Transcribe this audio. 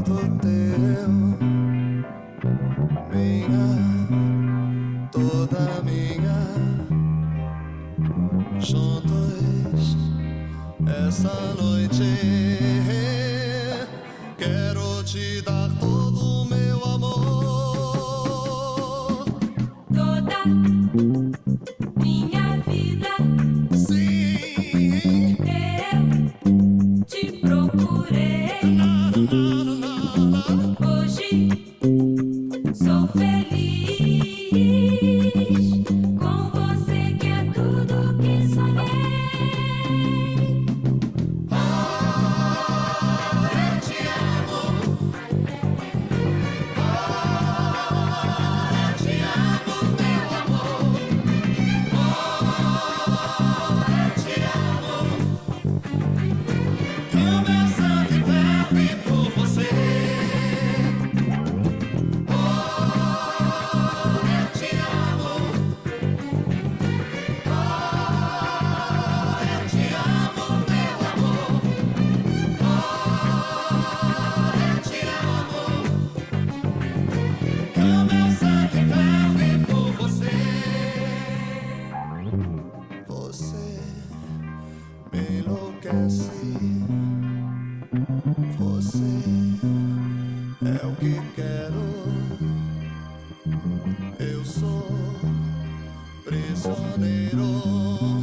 todo teu, minha, toda minha. Juntos essa noite quero te dar todo o meu amor, toda minha vida. sim, Eu te procurei. Hoje sou feliz com você, que é tudo que sonhei. eu te amo, eu te amo, meu amor, eu te amo, o meu sangue ferve por você. Eu te amo, eu te amo, meu amor, eu te amo, o meu sangue ferve por você. Você me enlouquece, você é o que quero. Eu sou prisioneiro